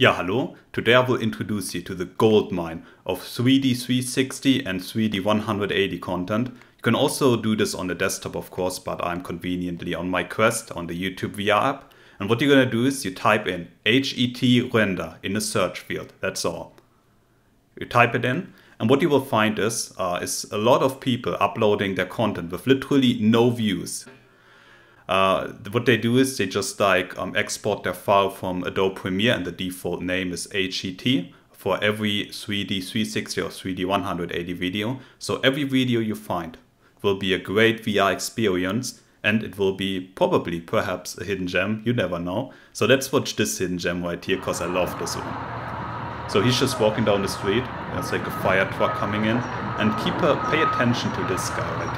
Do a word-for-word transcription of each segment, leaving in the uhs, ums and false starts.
Yeah, hello. Today I will introduce you to the gold mine of three D three sixty and three D one eighty content. You can also do this on the desktop, of course, but I'm conveniently on my Quest on the YouTube V R app. And what you're gonna do is you type in H E T render in the search field. That's all. You type it in, and what you will find is uh, is a lot of people uploading their content with literally no views. Uh, what they do is they just like um, export their file from Adobe Premiere, and the default name is H E T for every three D three sixty or three D one eighty video. So every video you find will be a great V R experience, and it will be probably perhaps a hidden gem. You never know. So let's watch this hidden gem right here, because I love this one. So he's just walking down the street. There's like a fire truck coming in, and keep a, pay attention to this guy right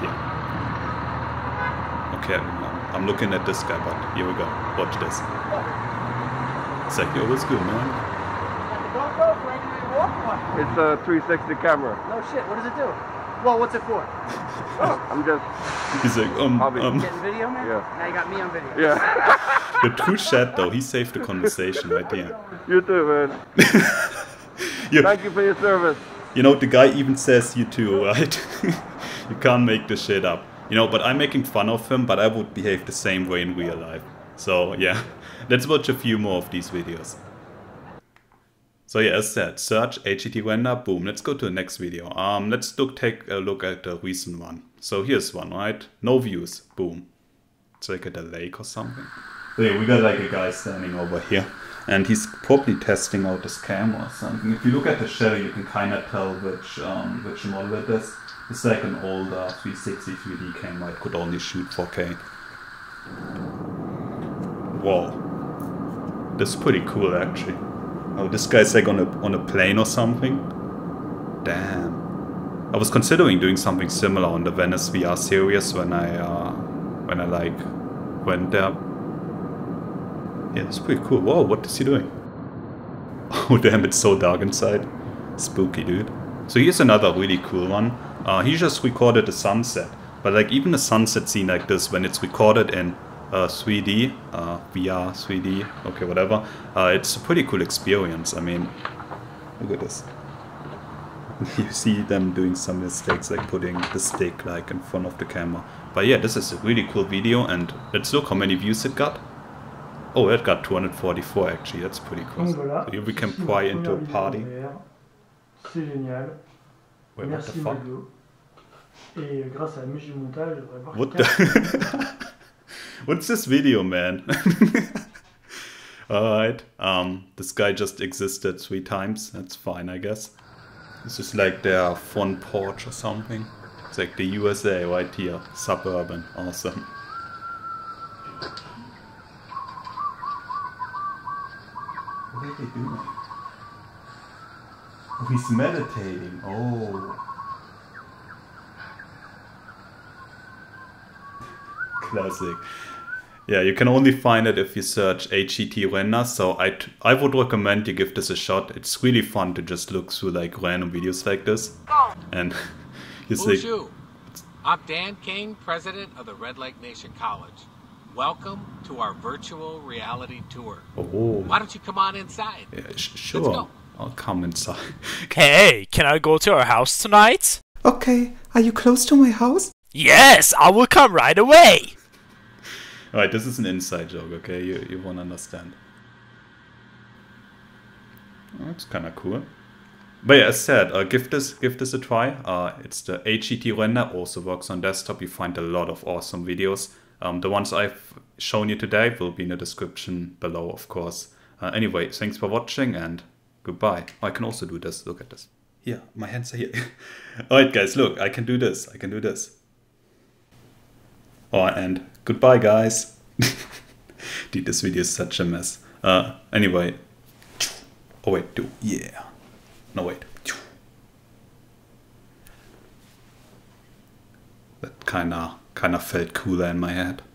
here. Okay. I'm looking at this guy, but here we go. Watch this. It's like, yo, what's good, man? It's a three sixty camera. No shit, what does it do? Well, what's it for? Oh, I'm just... He's like, um, Hobby. um... Getting video, man? Yeah. Now you got me on video. Yeah. The true chat, though, he saved the conversation right here. You too, man. you, Thank you for your service. You know, the guy even says you too, right? You can't make this shit up. You know, but I'm making fun of him, but I would behave the same way in real life. So, yeah, let's watch a few more of these videos. So, yeah, as said, search H E T render, boom. Let's go to the next video. Um, let's look, take a look at the recent one. So, here's one, right? No views, boom. It's like at a lake or something. So, yeah, we got like a guy standing over here, and he's probably testing out this camera or something. If you look at the shadow, you can kind of tell which, um, which model it is. It's like an older three sixty three D camera. It could only shoot four K. Whoa. That's pretty cool, actually. Oh, this guy's like on a, on a plane or something. Damn. I was considering doing something similar on the Venice V R series when I, uh, when I like, went there. Yeah, it's pretty cool. Whoa, what is he doing? Oh, damn, it's so dark inside. Spooky, dude. So here's another really cool one. Uh, he just recorded a sunset, but like even a sunset scene like this, when it's recorded in uh, three D, uh, V R, three D, okay, whatever, uh, it's a pretty cool experience. I mean, look at this. You see them doing some mistakes, like putting the stick like in front of the camera. But yeah, this is a really cool video, and let's look how many views it got. Oh, it got two hundred forty-four actually. That's pretty cool. So here we can pry into a party. C'est génial. Wait, what the Merci fuck? Maglo. Et grâce à la musique du montage, je devrais voir. What the? What's this video, man? Alright. Um, this guy just existed three times. That's fine, I guess. This is like their front porch or something. It's like the U S A right here. Suburban. Awesome. What are they doing? Oh, he's meditating. Oh. Classic. Yeah, you can only find it if you search H E T render, so I, t I would recommend you give this a shot. It's really fun to just look through like random videos like this. And you see... Bonjour. I'm Dan King, president of the Red Lake Nation College. Welcome to our virtual reality tour. Oh. Why don't you come on inside? Yeah, sh sure. Let's go. I'll come inside. Hey, can I go to our house tonight? Okay, are you close to my house? Yes, I will come right away. Alright, this is an inside joke, okay? You, you won't understand. Oh, that's kind of cool. But yeah, as said, uh, give this give this a try. Uh, it's the H E T render, also works on desktop. You find a lot of awesome videos. Um, the ones I've shown you today will be in the description below, of course. Uh, anyway, thanks for watching, and goodbye. Oh, I can also do this. Look at this. Here, my hands are here. Alright guys, look, I can do this. I can do this. Oh, and goodbye guys. Dude, this video is such a mess. Uh, anyway. Oh wait, do, yeah. No wait. That kinda, kinda felt cooler in my head.